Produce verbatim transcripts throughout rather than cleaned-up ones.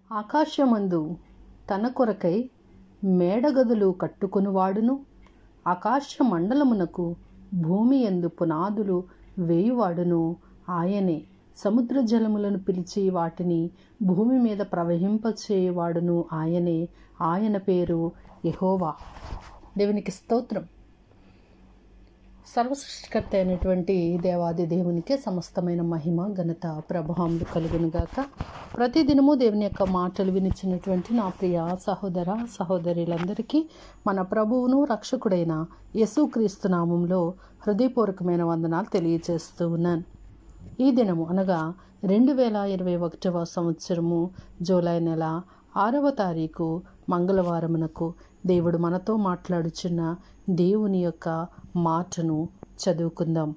ఆకాశమందు తన కొరకై మేడగదులు కట్టుకొనువాడును, ఆకాశ మండలమునకు భూమి యందు పునాదులు వేయువాడును ఆయనే. సముద్ర జలములను పిలిచి వాటిని భూమి మీద ప్రవహింపచేయువాడును ఆయనే. ఆయన పేరు యెహోవా. దేవునికి స్తోత్రం. సర్వసృష్టికర్త అయినటువంటి దేవాది దేవునికే సమస్తమైన మహిమ, ఘనత, ప్రభావములు కలుగునుగాక. ప్రతిదినము దేవుని యొక్క మాటలు వినిచ్చినటువంటి నా ప్రియ సహోదర సహోదరులందరికీ మన ప్రభువును రక్షకుడైన యేసుక్రీస్తు నామంలో హృదయపూర్వకమైన వందనాలు తెలియజేస్తూ ఉన్నాను. ఈ దినము అనగా రెండు వేల ఇరవై ఒకటవ సంవత్సరము జూలై నెల ఆరవ తారీఖు మంగళవారమునకు దేవుడు మనతో మాట్లాడుచున్న దేవుని యొక్క మాటను చదువుకుందాం.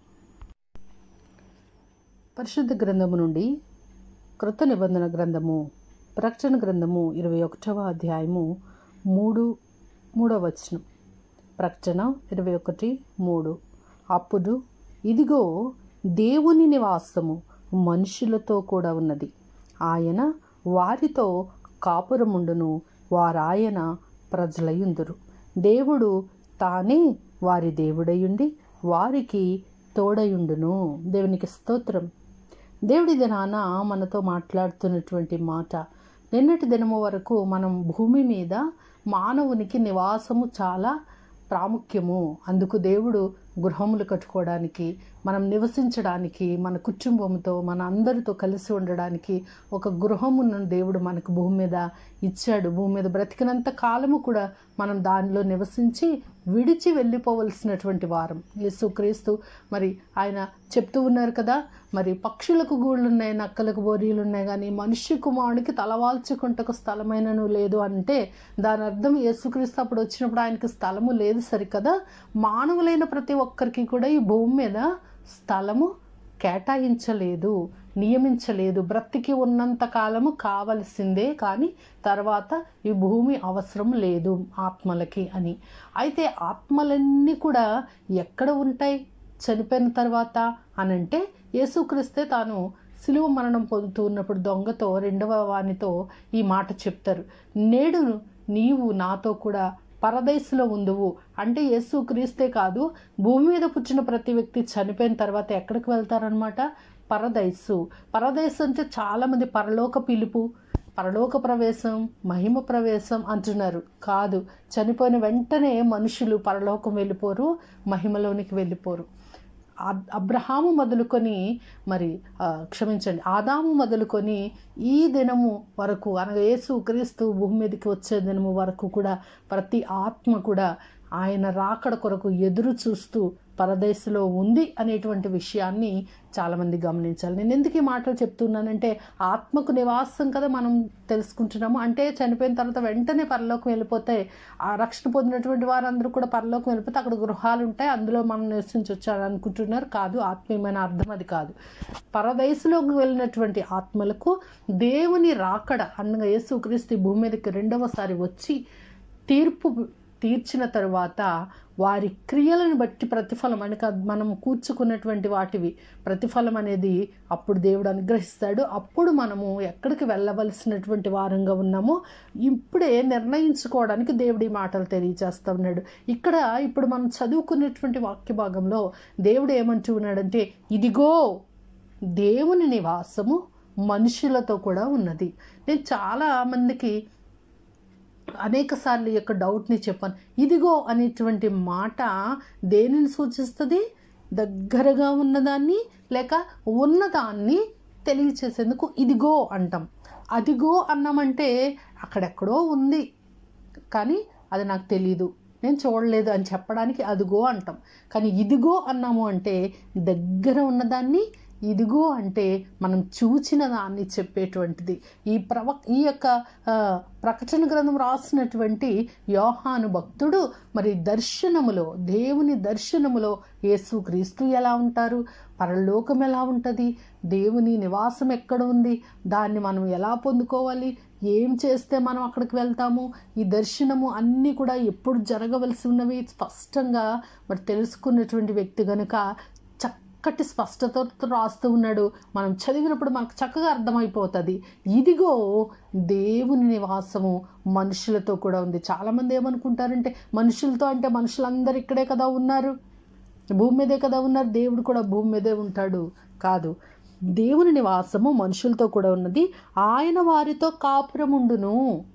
పరిశుద్ధ గ్రంథము నుండి కృత నిబంధన గ్రంథము ప్రకటన గ్రంథము ఇరవై ఒకటవ అధ్యాయము మూడు మూడవ వచనం. ప్రకటన ఇరవై ఒకటి మూడు. అప్పుడు ఇదిగో దేవుని నివాసము మనుషులతో కూడా ఉన్నది, ఆయన వారితో కాపురముండును, వారాయన ప్రజలయుందురు. దేవుడు తానే వారి దేవుడయుండి వారికి తోడయుండును. దేవునికి స్తోత్రం. దేవుడి దినాన మనతో మాట్లాడుతున్నటువంటి మాట. నిన్నటి దినము వరకు మనం భూమి మీద మానవునికి నివాసము చాలా ప్రాముఖ్యము, అందుకు దేవుడు గృహములు కట్టుకోవడానికి, మనం నివసించడానికి, మన కుటుంబంతో మన అందరితో కలిసి ఉండడానికి ఒక గృహమును దేవుడు మనకు భూమి మీద ఇచ్చాడు. భూమి మీద బ్రతికినంత కాలము కూడా మనం దానిలో నివసించి విడిచి వెళ్ళిపోవలసినటువంటి వారం. యేసుక్రీస్తు మరి ఆయన చెప్తూ ఉన్నారు కదా, మరి పక్షులకు గూళ్ళు ఉన్నాయి, నక్కలకు బోరీలు ఉన్నాయి, కానీ మనుష్య కుమారుడికి తలవాల్చుకుంటకు స్థలమైనను లేదు అంటే దాని అర్థం యేసుక్రీస్తు అప్పుడు వచ్చినప్పుడు ఆయనకి స్థలము లేదు సరికదా. మానవులైన ప్రతి ఒక్కరికి కూడా ఈ భూమి మీద స్థలము కేటాయించలేదు, నియమించలేదు. బ్రతికి ఉన్నంత కాలము కావలసిందే, కానీ తర్వాత ఈ భూమి అవసరం లేదు ఆత్మలకి అని. అయితే ఆత్మలన్నీ కూడా ఎక్కడ ఉంటాయి చనిపోయిన తర్వాత అనంటే, యేసుక్రీస్తే తాను సిలువ మరణం పొందుతూ ఉన్నప్పుడు దొంగతో రెండవ వానితో ఈ మాట చెప్తారు, నేడు నీవు నాతో కూడా పరదేశంలో ఉందువు అంటే యేసుక్రీస్తే కాదు, భూమి మీద పుట్టిన ప్రతి వ్యక్తి చనిపోయిన తర్వాత ఎక్కడికి వెళ్తారనమాట? పరదేశు. పరదేశం అంటే చాలామంది పరలోక పిలుపు, పరలోక ప్రవేశం, మహిమ ప్రవేశం అంటున్నారు. కాదు, చనిపోయిన వెంటనే మనుషులు పరలోకం వెళ్ళిపోరు, మహిమలోనికి వెళ్ళిపోరు. అబ్రహాము మొదలుకొని మరి క్షమించండి ఆదాము మొదలుకొని ఈ దినము వరకు అనగా యేసు క్రీస్తు భూమి మీదకి వచ్చే దినము వరకు కూడా ప్రతి ఆత్మ కూడా ఆయన రాకడ కొరకు ఎదురు చూస్తూ పరదేశంలో ఉంది అనేటువంటి విషయాన్ని చాలామంది గమనించాలి. నేను ఎందుకు ఈ మాటలు చెప్తున్నానంటే, ఆత్మకు నివాసం కదా మనం తెలుసుకుంటున్నాము. అంటే చనిపోయిన తర్వాత వెంటనే పరలోకం వెళ్ళిపోతే, ఆ రక్షణ పొందినటువంటి వారందరూ కూడా పరలోకం వెళ్ళిపోతే అక్కడ గృహాలు ఉంటాయి, అందులో మనం నివసించొచ్చారు అనుకుంటున్నారు. కాదు, ఆత్మీయమైన అర్థం అది కాదు. పరదేశంలోకి వెళ్ళినటువంటి ఆత్మలకు దేవుని రాకడ అనగా యేసుక్రీస్తు భూమి మీదకి రెండవసారి వచ్చి తీర్పు తీర్చిన తరువాత వారి క్రియలను బట్టి ప్రతిఫలం అనక మనం కూర్చుకున్నటువంటి వాటివి ప్రతిఫలం అనేది అప్పుడు దేవుడు అనుగ్రహిస్తాడు. అప్పుడు మనము ఎక్కడికి వెళ్ళవలసినటువంటి వారంగా ఉన్నామో ఇప్పుడే నిర్ణయించుకోవడానికి దేవుడి మాటలు తెలియజేస్తూ ఉన్నాడు. ఇక్కడ ఇప్పుడు మనం చదువుకున్నటువంటి వాక్య భాగంలో దేవుడు ఏమంటూ ఉన్నాడంటే, ఇదిగో దేవుని నివాసము మనుషులతో కూడా ఉన్నది. నేను చాలా మందికి అనేక సార్లు ఈ యొక్క డౌట్ని చెప్పాను. ఇదిగో అనేటువంటి మాట దేనిని సూచిస్తుంది? దగ్గరగా ఉన్నదాన్ని లేక ఉన్నదాన్ని తెలియచేసేందుకు ఇదిగో అంటాం. అదిగో అన్నామంటే అక్కడెక్కడో ఉంది కానీ అది నాకు తెలీదు, నేను చూడలేదు అని చెప్పడానికి అదిగో అంటాం. కానీ ఇదిగో అన్నాము అంటే దగ్గర ఉన్నదాన్ని, ఇదిగో అంటే మనం చూచిన దాన్ని చెప్పేటువంటిది. ఈ ప్రవ ఈ యొక్క ప్రకటన గ్రంథం రాసినటువంటి యోహాను భక్తుడు మరి దర్శనములో, దేవుని దర్శనములో యేసుక్రీస్తు ఎలా ఉంటారు, పరలోకం ఎలా ఉంటుంది, దేవుని నివాసం ఎక్కడ ఉంది, దాన్ని మనం ఎలా పొందుకోవాలి, ఏం చేస్తే మనం అక్కడికి వెళ్తాము, ఈ దర్శనము అన్నీ కూడా ఎప్పుడు జరగవలసి ఉన్నవి స్పష్టంగా మరి తెలుసుకున్నటువంటి వ్యక్తి కనుక చక్కటి స్పష్టతతో రాస్తూ ఉన్నాడు. మనం చదివినప్పుడు మనకు చక్కగా అర్థమైపోతుంది. ఇదిగో దేవుని నివాసము మనుషులతో కూడా ఉంది. చాలామంది ఏమనుకుంటారంటే మనుషులతో అంటే మనుషులందరూ ఇక్కడే కదా ఉన్నారు, భూమి మీదే కదా ఉన్నారు, దేవుడు కూడా భూమి మీదే ఉంటాడు. కాదు, దేవుని నివాసము మనుషులతో కూడా ఉన్నది. ఆయన వారితో కాపురముండును,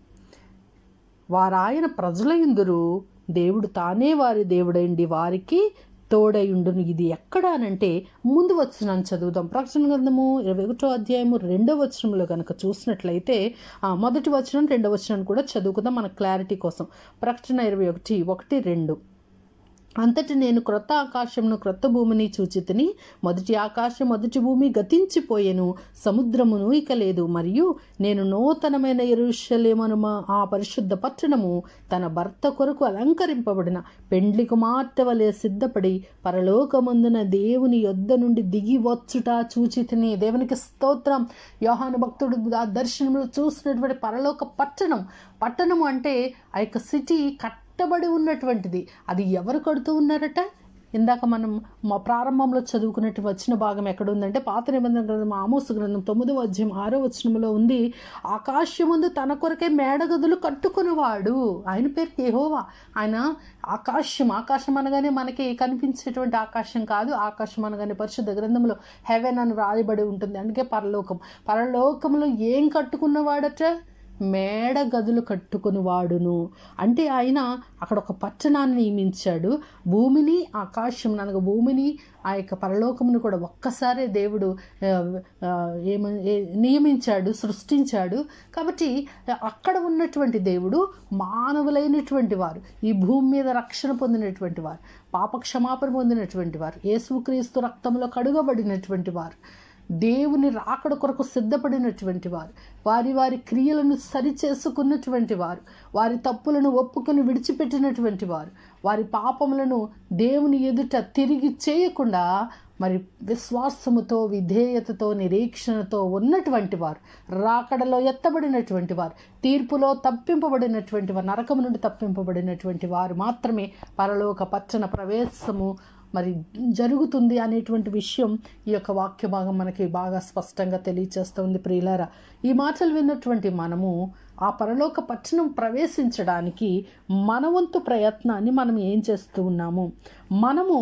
వారాయన ప్రజలయుందురు, దేవుడు తానే వారి దేవుడైండి వారికి తోడయుండును. ఇది ఎక్కడ అనంటే ముందు వచనాన్ని చదువుదాం. ప్రకటన గ్రంథము ఇరవై ఒకటో అధ్యాయము రెండవ వచనంలో కనుక చూసినట్లయితే మొదటి వచనం రెండవ వచనాన్ని కూడా చదువుకుందాం మన క్లారిటీ కోసం. ప్రకటన ఇరవై ఒకటి ఒకటి రెండు. అంతటి నేను క్రొత్త ఆకాశమును క్రొత్త భూమిని చూచితిని. మొదటి ఆకాశం మొదటి భూమి గతించిపోయెను, సముద్రమును ఇక లేదు. మరియు నేను నూతనమైన యెరూషలేమును ఆ పరిశుద్ధ పట్టణము తన భర్త కొరకు అలంకరింపబడిన పెండ్లి కుమార్తె వలె సిద్ధపడి పరలోకమందున దేవుని యొద్ద నుండి దిగి వచ్చుట చూచితిని. దేవునికి స్తోత్రం. యోహాను భక్తుడు ఆ దర్శనంలో చూసినటువంటి పరలోక పట్టణం. పట్టణము అంటే ఆ యొక్క సిటీ కట్ కట్టబడి ఉన్నటువంటిది. అది ఎవరు కడుతూ ఉన్నారట? ఇందాక మనం మా ప్రారంభంలో చదువుకున్నట్టు వచ్చిన భాగం ఎక్కడ ఉందంటే పాత నిబంధన గ్రంథం ఆమోసు గ్రంథం తొమ్మిదవ అధ్యాయం ఆరో వచనంలో ఉంది. ఆకాశమందు తన కొరకే మేడగదులు కట్టుకునేవాడు. ఆయన పేరు యెహోవా. ఆయన ఆకాశం, ఆకాశం అనగానే మనకి కనిపించేటువంటి ఆకాశం కాదు. ఆకాశం అనగానే పరిశుద్ధ గ్రంథంలో హెవెన్ అని రాయబడి ఉంటుంది. అందుకే పరలోకం. పరలోకంలో ఏం కట్టుకున్నవాడట? మేడ గదులు కట్టుకుని వాడును. అంటే ఆయన అక్కడ ఒక పట్టణాన్ని నియమించాడు. భూమిని ఆకాశం అనగా భూమిని ఆ యొక్క పరలోకమును కూడా ఒక్కసారే దేవుడు ఏమ నియమించాడు, సృష్టించాడు. కాబట్టి అక్కడ ఉన్నటువంటి దేవుడు మానవులైనటువంటి వారు, ఈ భూమి మీద రక్షణ పొందినటువంటి వారు, పాప క్షమాపణ పొందినటువంటి వారు, యేసుక్రీస్తు రక్తంలో కడుగబడినటువంటి వారు, దేవుని రాకడ కొరకు సిద్ధపడినటువంటి వారు, వారి వారి క్రియలను సరిచేసుకున్నటువంటి వారు, వారి తప్పులను ఒప్పుకొని విడిచిపెట్టినటువంటి వారు, వారి పాపములను దేవుని ఎదుట తిరిగి చేయకుండా మరి విశ్వాసముతో విధేయతతో నిరీక్షణతో ఉన్నటువంటి వారు, రాకడలో ఎత్తబడినటువంటి వారు, తీర్పులో తప్పింపబడినటువంటి వారు, నరకము నుండి తప్పింపబడినటువంటి వారు మాత్రమే పరలోక పట్టణ ప్రవేశము మరి జరుగుతుంది అనేటువంటి విషయం ఈ యొక్క వాక్య భాగం మనకి బాగా స్పష్టంగా తెలియచేస్తుంది. ప్రియులారా, ఈ మాటలు విన్నటువంటి మనము ఆ పరలోక పట్టణం ప్రవేశించడానికి మన వంతు ప్రయత్నాన్ని మనం ఏం చేస్తూ ఉన్నాము, మనము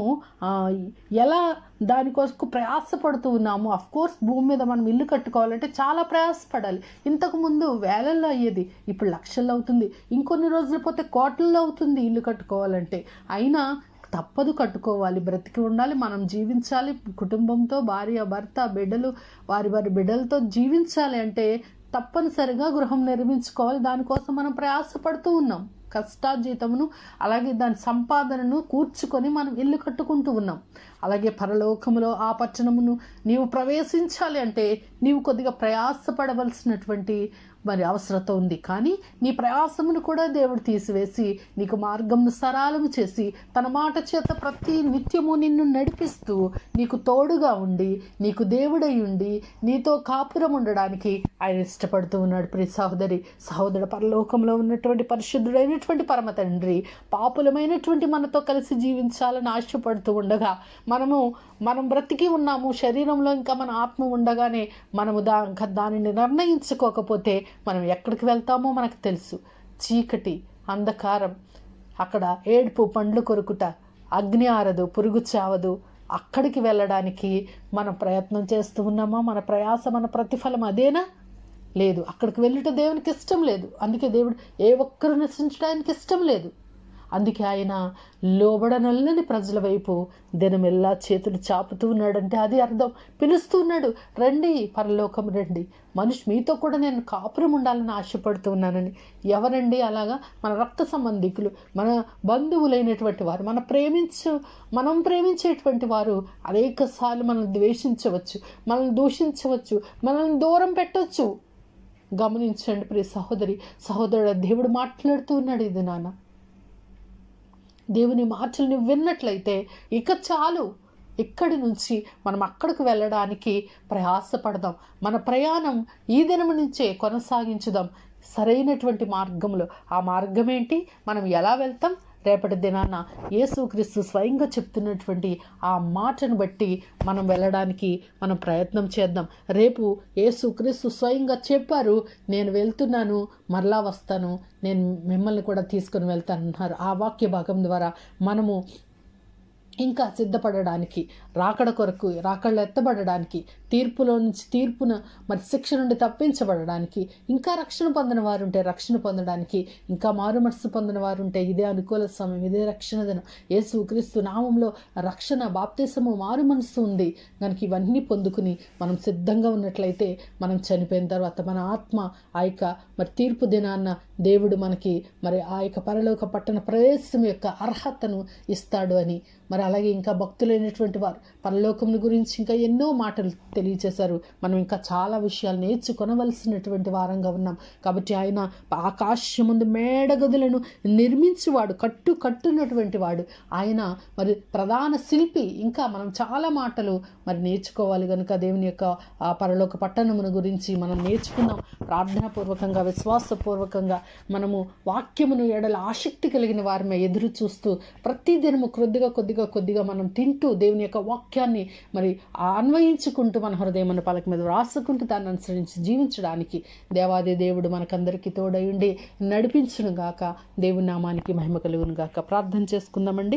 ఎలా దానికోసం ప్రయాసపడుతూ ఉన్నాము. అఫ్కోర్స్ భూమి మీద మనం ఇల్లు కట్టుకోవాలంటే చాలా ప్రయాసపడాలి. ఇంతకుముందు వేలల్లో అయ్యేది, ఇప్పుడు లక్షల్లో అవుతుంది. ఇంకొన్ని రోజులు పోతే కోట్లలో అవుతుంది ఇల్లు కట్టుకోవాలంటే. అయినా తప్పదు, కట్టుకోవాలి, బ్రతికి ఉండాలి, మనం జీవించాలి, కుటుంబంతో భార్య భర్త బిడ్డలు వారి వారి బిడ్డలతో జీవించాలి అంటే తప్పనిసరిగా గృహం నిర్మించుకోవాలి. దానికోసం మనం ప్రయాసపడుతూ ఉన్నాం. కష్టార్జితమును అలాగే దాని సంపాదనను కూర్చుకొని మనం ఇల్లు కట్టుకుంటూ ఉన్నాం. అలాగే పరలోకములో ఆ పట్టణమును నీవు ప్రవేశించాలి అంటే నీవు కొద్దిగా ప్రయాసపడవలసినటువంటి మరి అవసరత ఉంది. కానీ నీ ప్రయాసమును కూడా దేవుడు తీసివేసి నీకు మార్గమును సరళము చేసి తన మాట చేత ప్రతి నిత్యము నిన్ను నడిపిస్తూ నీకు తోడుగా ఉండి నీకు దేవుడై ఉండి నీతో కాపురం ఉండడానికి ఆయన ఇష్టపడుతూ ఉన్నాడు. ప్రియ సహోదరి సహోదరు, పరలోకంలో ఉన్నటువంటి పరిశుద్ధుడైనటువంటి పరమ తండ్రి పాపులమైనటువంటి మనతో కలిసి జీవించాలని ఆశపడుతూ ఉండగా మనము మనం బ్రతికి ఉన్నాము, శరీరంలో ఇంకా మన ఆత్మ ఉండగానే మనము దా దానిని నిర్ణయించుకోకపోతే మనం ఎక్కడికి వెళ్తామో మనకు తెలుసు. చీకటి, అంధకారం, అక్కడ ఏడుపు, పండ్లు కొరుకుట, అగ్ని ఆరదు, పురుగు చావదు. అక్కడికి వెళ్ళడానికి మనం ప్రయత్నం చేస్తూ ఉన్నామా? మన ప్రయాస, మన ప్రతిఫలం అదేనా? లేదు. అక్కడికి వెళ్ళుట దేవునికి ఇష్టం లేదు. అందుకే దేవుడు ఏ ఒక్కరు నశించడానికి ఇష్టం లేదు. అందుకే ఆయన లోబడనల్లని ప్రజల వైపు దినమెల్లా చేతులు చాపుతూ ఉన్నాడంటే అది అర్థం. పిలుస్తూ ఉన్నాడు, రండి పరలోకం రండి, మనిషి మీతో కూడా నేను కాపురం ఉండాలని ఆశపడుతూ ఉన్నానని. ఎవరండి అలాగా? మన రక్త సంబంధికులు, మన బంధువులైనటువంటి వారు, మన ప్రేమించు మనం ప్రేమించేటువంటి వారు అనేక సార్లు మనల్ని ద్వేషించవచ్చు, మనల్ని దూషించవచ్చు, మనల్ని దూరం పెట్టవచ్చు. గమనించండి ప్రియ సహోదరి సహోదరుడు, దేవుడు మాట్లాడుతూ ఉన్నాడు. ఇది నాన్న, దేవుని మాటలు నువ్వు విన్నట్లయితే ఇక చాలు, ఇక్కడి నుంచి మనం అక్కడికి వెళ్ళడానికి ప్రయాసపడదాం. మన ప్రయాణం ఈ దినం నుంచే కొనసాగించుదాం సరైనటువంటి మార్గంలో. ఆ మార్గం ఏంటి? మనం ఎలా వెళ్తాం? రేపటి దినాన యేసుక్రీస్తు స్వయంగా చెప్తున్నటువంటి ఆ మాటను బట్టి మనం వెళ్ళడానికి మనం ప్రయత్నం చేద్దాం. రేపు యేసుక్రీస్తు స్వయంగా చెప్పారు, నేను వెళ్తున్నాను, మరలా వస్తాను, నేను మిమ్మల్ని కూడా తీసుకొని వెళ్తానన్నారు. ఆ వాక్య భాగం ద్వారా మనము ఇంకా సిద్ధపడడానికి, రాకడ కొరకు, రాకళ్ళు ఎత్తబడడానికి, తీర్పులో నుంచి తీర్పును మరి శిక్ష నుండి తప్పించబడడానికి, ఇంకా రక్షణ పొందిన వారు ఉంటే రక్షణ పొందడానికి, ఇంకా మారు మనసు పొందిన వారు ఉంటే ఇదే అనుకూల సమయం, ఇదే రక్షణ దినం. యేసుక్రీస్తు నామంలో రక్షణ, బాప్తిసము, మారు మనసు ఉంది కనుక ఇవన్నీ పొందుకుని మనం సిద్ధంగా ఉన్నట్లయితే మనం చనిపోయిన తర్వాత మన ఆత్మ ఆ యొక్క మరి తీర్పు దినాన్న దేవుడు మనకి మరి ఆ యొక్క పరలోక పట్టణ ప్రవేశం యొక్క అర్హతను ఇస్తాడు అని, మరి అలాగే ఇంకా భక్తులైనటువంటి వారు పరలోకముల గురించి ఇంకా ఎన్నో మాటలు తెలియచేశారు. మనం ఇంకా చాలా విషయాలు నేర్చుకొనవలసినటువంటి వారంగా ఉన్నాం. కాబట్టి ఆయన ఆకాశమందు మేడగదులను నిర్మించేవాడు, కట్టు కట్టున్నటువంటి వాడు ఆయన, మరి ప్రధాన శిల్పి. ఇంకా మనం చాలా మాటలు మరి నేర్చుకోవాలి కనుక దేవుని యొక్క ఆ పరలోక పట్టణమును గురించి మనం నేర్చుకున్నాం. ప్రార్థనాపూర్వకంగా, విశ్వాసపూర్వకంగా మనము వాక్యమును ఎడల ఆసక్తి కలిగిన వారమే ఎదురు చూస్తూ ప్రతి దినము కొద్దిగా కొద్దిగా కొద్దిగా మనం తింటూ దేవుని యొక్క వాక్యాన్ని మరి అన్వయించుకుంటూ మన హృదయమున పలక మీద రాసుకుంటూ దాన్ని అనుసరించి జీవించడానికి దేవాది దేవుడు మనకందరికీ తోడయుండి నడిపించును గాక. దేవుని నామానికి మహిమ కలుగును గాక. ప్రార్థన చేసుకుందామండి.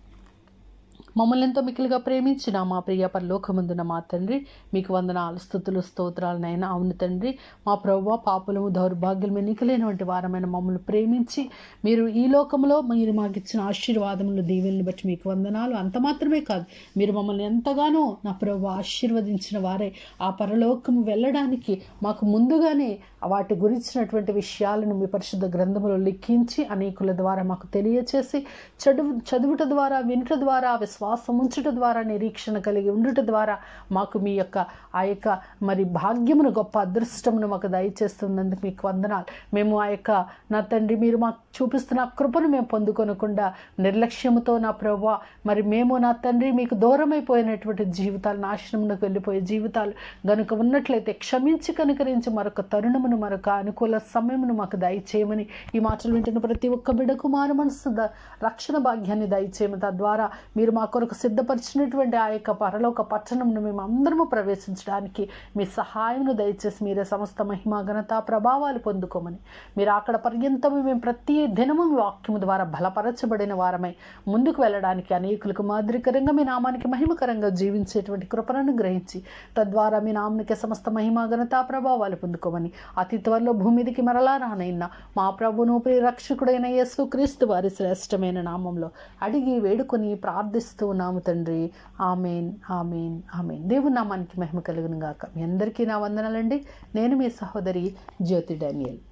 మమ్మల్ని ఎంతో మిక్కిలిగా ప్రేమించిన మా ప్రియ పరలోకమందున మా తండ్రి, మీకు వందనాలు, స్తుతులు, స్తోత్రాలనైనా. అవును తండ్రి, మా ప్రభువా, పాపులము, దౌర్భాగ్యులము, ఎన్నికలేనటువంటి వారమైన మమ్మల్ని ప్రేమించి మీరు ఈ లోకంలో మీరు మాకు ఇచ్చిన ఆశీర్వాదములు, దీవెనలు బట్టి మీకు వందనాలు. అంత మాత్రమే కాదు, మీరు మమ్మల్ని ఎంతగానో నా ప్రభువా ఆశీర్వదించిన వారే ఆ పరలోకము వెళ్ళడానికి మాకు ముందుగానే వాటి గురించినటువంటి విషయాలను మీ పరిశుద్ధ గ్రంథములో లిఖించి అనేకుల ద్వారా మాకు తెలియచేసి చదువు చదువుట ద్వారా, వినుట ద్వారా, విశ్వాసం ఉంచుట ద్వారా, నిరీక్షణ కలిగి ఉండుట ద్వారా మాకు మీ యొక్క ఆ యొక్క మరి భాగ్యమును, గొప్ప అదృష్టమును మాకు దయచేస్తున్నందుకు మీకు వందనాలు. మేము ఆ యొక్క నా తండ్రి మీరు మాకు చూపిస్తున్న కృపను మేము పొందుకొనకుండా నిర్లక్ష్యముతో నా ప్రభువా మరి మేము నా తండ్రి మీకు దూరమైపోయినటువంటి జీవితాలు, నాశనమునకు వెళ్ళిపోయే జీవితాలు గనుక ఉన్నట్లయితే క్షమించి కనుకరించి మరొక తరుణమును, మరొక అనుకూల సమయమును మాకు దయచేయమని ఈ మాటలు వింటున్న ప్రతి ఒక్క బిడ్డకు మారు మనసు రక్షణ భాగ్యాన్ని దయచేయమని, తద్వారా మీరు మా కొరకు సిద్ధపరిచినటువంటి ఆ యొక్క పరలోక పట్టణమును మేము అందరము ప్రవేశించడానికి మీ సహాయమును దయచేసి మీరే సమస్త మహిమ, ఘనత, ప్రభావాలు పొందుకోమని, మీరు అక్కడ పర్యంతము మేము ప్రతి దినము మీ వాక్యము ద్వారా బలపరచబడిన వారమై ముందుకు వెళ్ళడానికి, అనేకులకు మాదిరికరంగా మీ నామానికి మహిమకరంగా జీవించేటువంటి కృపను గ్రహించి తద్వారా మీ నామానికి సమస్త మహిమ, ఘనత, ప్రభావాలు పొందుకోమని అతి త్వరలో భూమిదికి మరలా రానైనా మా ప్రభును రక్షకుడైన యేసుక్రీస్తు వారి శ్రేష్టమైన నామంలో అడిగి వేడుకొని ప్రార్థిస్తూ ఉన్నాము తండ్రి. Amen, amen, amen. దేవుని నామానికి మహిమ కలుగును గాక. మీ అందరికీ నా వందనాలండి. నేను మీ సహోదరి జ్యోతి డానియల్.